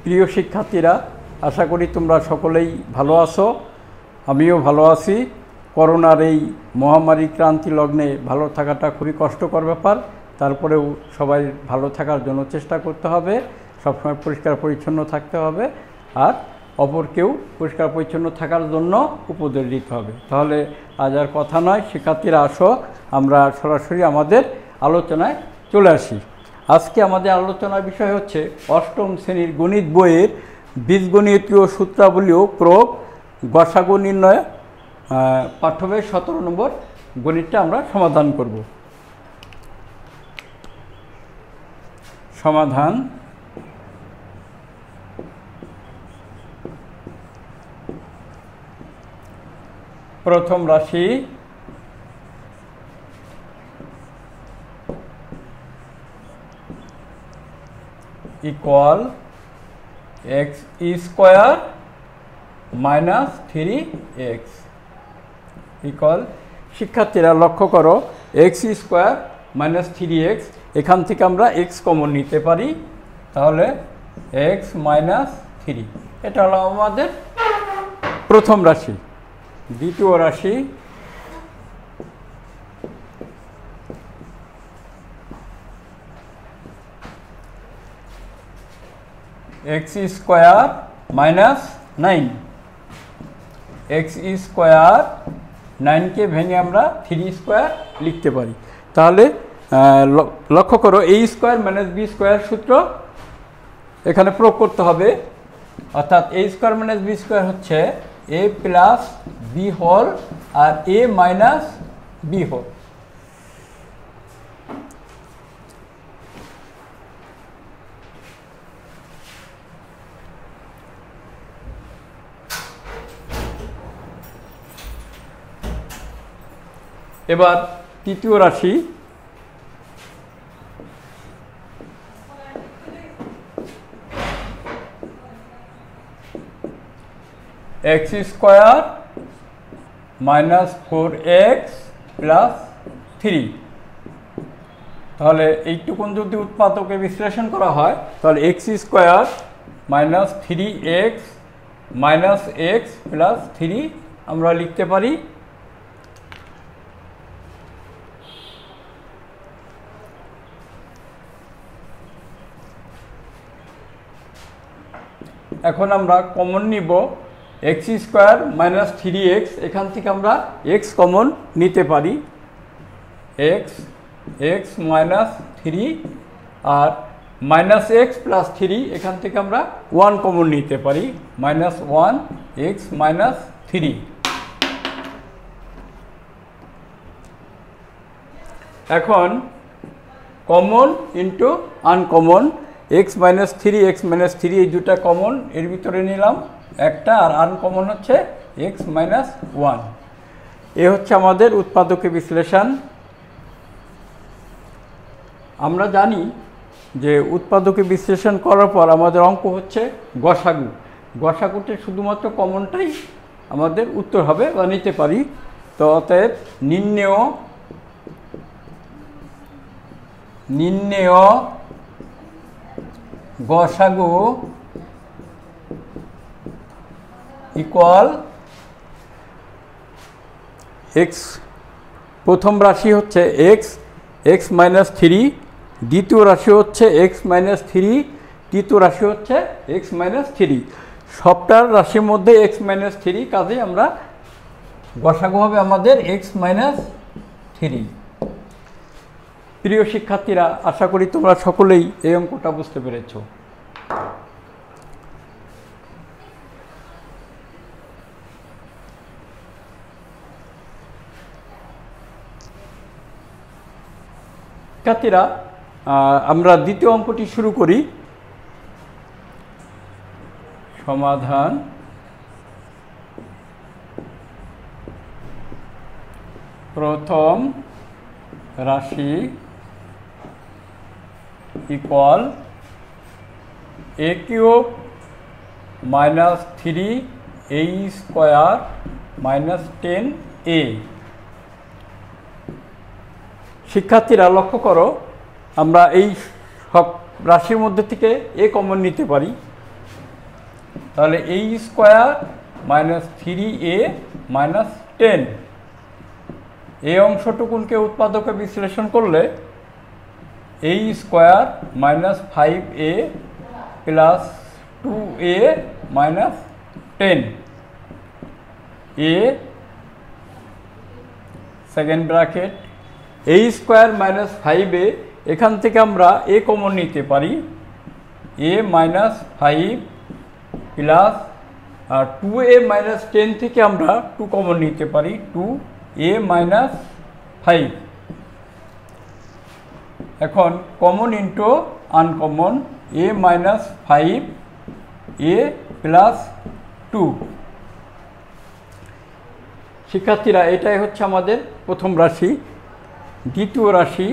প্রিয় শিক্ষার্থীরা, আশা করি তোমরা সকলেই ভালো আছো। আমিও ভালো আছি। করোনার এই মহামারী ক্রান্তি লগ্নে ভালো থাকাটা খুবই কষ্টকর ব্যাপার। তারপরেও সবাই ভালো থাকার জন্য চেষ্টা করতে হবে, সবসময় পরিষ্কার পরিচ্ছন্ন থাকতে হবে, আর অপরকেও পরিষ্কার পরিচ্ছন্ন থাকার জন্য উপদেশ দিতে হবে। তাহলে আজ আর কথা নয়, শিক্ষার্থীরা আসো আমরা সরাসরি আমাদের আলোচনায় চলে আসি। আজকে আমাদের আলোচনার বিষয় হচ্ছে অষ্টম শ্রেণীর গণিত বইয়ের বীজগণিতীয় সূত্রাবলী ও প্রয়োগ গসাগু নির্ণয় পাঠ্যবই 17 নম্বর গণিতটা আমরা সমাধান করব। সমাধান। প্রথম রাশি equal x square minus 3x equal. শিক্ষার্থীরা লক্ষ্য করো, এক্স স্কোয়ার মাইনাস 3x, এখান থেকে আমরা এক্স কমন নিতে পারি, তাহলে এক্স মাইনাস 3। এটা হলো আমাদের প্রথম রাশি। দ্বিতীয় রাশি x square minus 9। X square 9কে ভেঙে আমরা 3 স্কোয়ার লিখতে পারি। তাহলে লক্ষ্য করো, a square minus b square সূত্র এখানে প্রয়োগ করতে হবে। অর্থাৎ a square minus b square হচ্ছে এ প্লাস বি হোল আর এ মাইনাস বি হোল। এবার তৃতীয় রাশি x square minus 4x plus 3। তাহলে এইটুকুন যদি উৎপাদকে বিশ্লেষণ করা হয়, তাহলে x square minus 3x minus x plus 3 আমরা লিখতে পারি। এখন আমরা কমন নিব এক্স স্কোয়ার মাইনাস 3x, এখান থেকে আমরা এক্স কমন নিতে পারি, এক্স মাইনাস 3, আর মাইনাস এক্স প্লাস 3 এখান থেকে আমরা 1 কমন নিতে পারি, মাইনাস 1 এক্স মাইনাস 3। এখন common into uncommon, x minus 3 এই দুটা কমন, এর ভিতরে নিলাম একটা, আর আনকমন হচ্ছে এক্স মাইনাস 1। এ হচ্ছে আমাদের উৎপাদকে বিশ্লেষণ। আমরা জানি যে উৎপাদকে বিশ্লেষণ করার পর আমাদের অঙ্ক হচ্ছে গসাগু। গসাগুতে শুধুমাত্র কমনটাই আমাদের উত্তর হবে বা নিতে পারি। তো অতএব নির্ণেয় গসাগু ইকুয়াল এক্স। প্রথম রাশি হচ্ছে এক্স মাইনাস 3, দ্বিতীয় রাশি হচ্ছে এক্স মাইনাস 3, তৃতীয় রাশি হচ্ছে এক্স মাইনাস 3। সবটার রাশির মধ্যে এক্স মাইনাস 3, কাজে আমরা গসাগু হবে আমাদের এক্স মাইনাস 3। প্রিয় শিক্ষার্থীরা, আশা করি তোমরা সকলেই এই অঙ্কটা বুঝতে পেরেছ। শিক্ষার্থীরা, আমরা দ্বিতীয় অঙ্কটি শুরু করি। সমাধান। প্রথম রাশি equal a cube minus 3a square minus 10a। শিক্ষার্থীরা লক্ষ্য করো, আমরা এই সব রাশির মধ্যে থেকে এ কমন নিতে পারি, তাহলে এই স্কোয়ার মাইনাস 3a মাইনাস 10, এই অংশটুকুনকে উৎপাদকে বিশ্লেষণ করলে a square minus 5a plus 2a minus 10, a second bracket a square minus 5a, এখান থেকে আমরা a কমন নিতে পারি, a minus 5 plus 2a minus 10 থেকে আমরা 2 কমন নিতে পারি, 2a মাইনাস 5। এখন common into uncommon, a minus 5 a plus 2। শিক্ষার্থীরা এটাই হচ্ছে আমাদের প্রথম রাশি। দ্বিতীয় রাশি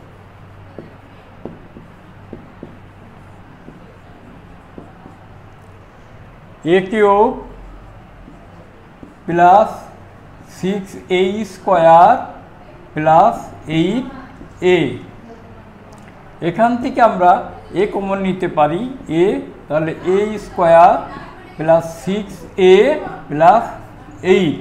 a cube plus 6a square plus 8a, এখান থেকে আমরা a কমন নিতে পারি, a, তাহলে a square plus 6a plus 8।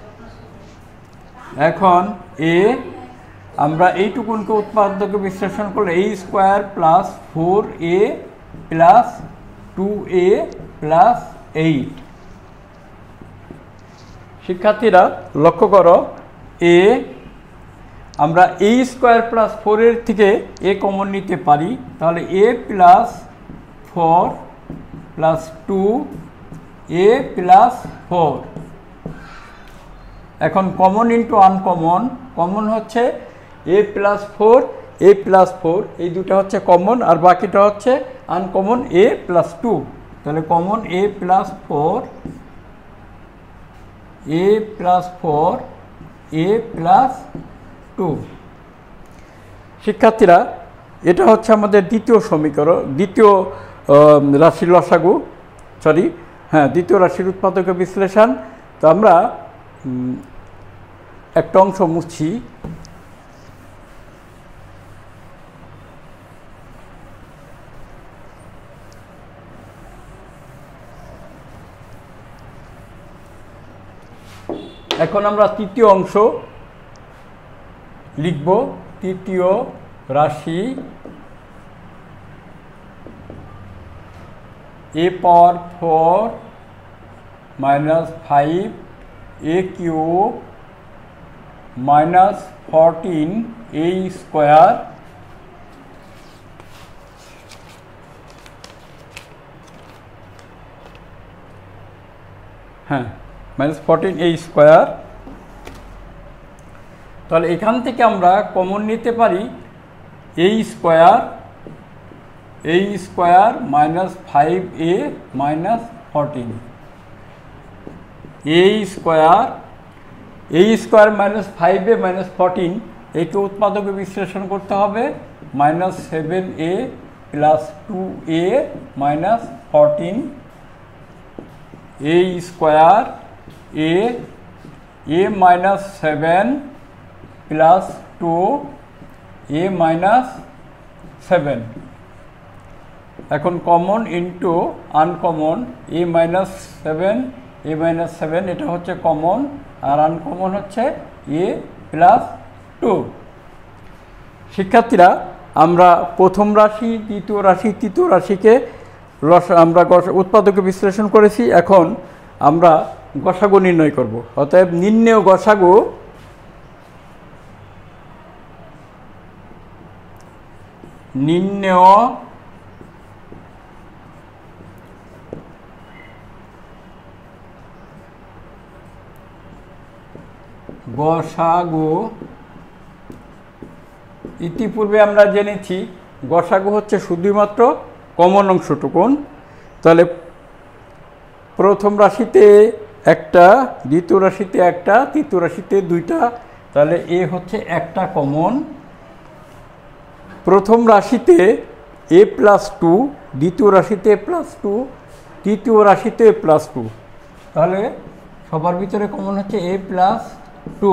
এখন a আমরা এইটুকুনকে উৎপাদকে বিশ্লেষণ করলে a square plus 4a plus 2a plus 8। শিক্ষার্থীরা লক্ষ্য করো, a আমরা a স্কোয়ার প্লাস 4 এর থেকে a কমন নিতে পারি, তাহলে a plus 4 plus 2a plus 4। এখন কমন ইন্টু আনকমন, কমন হচ্ছে a প্লাস 4 a প্লাস 4, এই দুটো হচ্ছে কমন, আর বাকিটা হচ্ছে আনকমন a প্লাস 2। তাহলে common a plus 4 a plus 4 a plus 2। শিক্ষার্থীরা এটা হচ্ছে আমাদের দ্বিতীয় সমীকরণ, দ্বিতীয় রাশির লসাগু, দ্বিতীয় রাশির উৎপাদক বিশ্লেষণ। তো আমরা একটা অংশ মুছি, এখন আমরা তৃতীয় অংশ লিখব। তৃতীয় রাশি a power 4 minus 5a cube minus 14a square minus 14a square. তাহলে এখান থেকে আমরা কমন নিতে পারি a square minus 5a minus 14, a square minus 5a minus 14, এইকে উৎপাদকে বিশ্লেষণ করতে হবে, minus 7a plus 2a minus 14, a square a minus 7 plus 2a minus 7। এখন common into uncommon, a minus 7 এটা হচ্ছে কমন, আর আনকমন হচ্ছে a প্লাস 2। শিক্ষার্থীরা আমরা প্রথম রাশি, দ্বিতীয় রাশি, তৃতীয় রাশিকে আমরা উৎপাদকে বিশ্লেষণ করেছি। এখন আমরা গসাগু নির্ণয় করব। অতএব নির্ণেয় গসাগু গসাগু ইতিপূর্বে আমরা জেনেছি গসাগু হচ্ছে শুধুমাত্র কমন অংশটুকুন। তাহলে প্রথম রাশিতে একটা, দ্বিতীয় রাশিতে একটা, তৃতীয় রাশিতে দুইটা, তাহলে এ হচ্ছে একটা কমন। প্রথম রাশিতে a প্লাস 2, দ্বিতীয় রাশিতে প্লাস 2, তৃতীয় রাশিতে প্লাস 2, তাহলে সবার ভিতরে কমন হচ্ছে a প্লাস 2।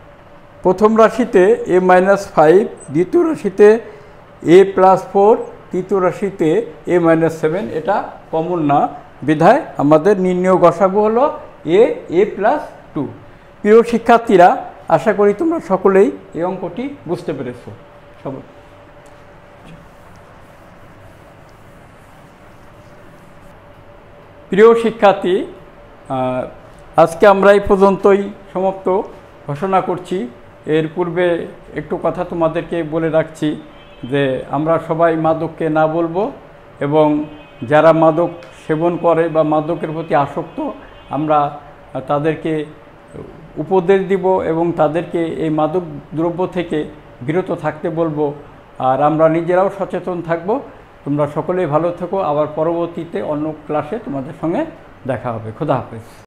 প্রথম রাশিতে a মাইনাস 5, দ্বিতীয় রাশিতে a প্লাস 4, তৃতীয় রাশিতে a-7, এটা কমন না, বিধায় আমাদের নির্ণয় গসাগু হলো a+2। প্রিয় শিক্ষার্থীরা, আশা করি তোমরা সকলেই এই অঙ্কটি বুঝতে পেরেছো। প্রিয় শিক্ষার্থী, আজকে আমরা এই পর্যন্তই সমাপ্ত ঘোষণা করছি। এর পূর্বে একটু কথা তোমাদেরকে বলে রাখছি যে আমরা সবাই মাদককে না বলবো, এবং যারা মাদক সেবন করে বা মাদকের প্রতি আসক্ত, আমরা তাদেরকে উপদেশ দিব এবং তাদেরকে এই মাদক দ্রব্য থেকে বিরত থাকতে বলবো। আর আমরা নিজেরাও সচেতন থাকব। তোমরা সকলেই ভালো থেকো। আবার পরবর্তীতে অন্য ক্লাসে তোমাদের সঙ্গে দেখা হবে। খোদা হাফেজ।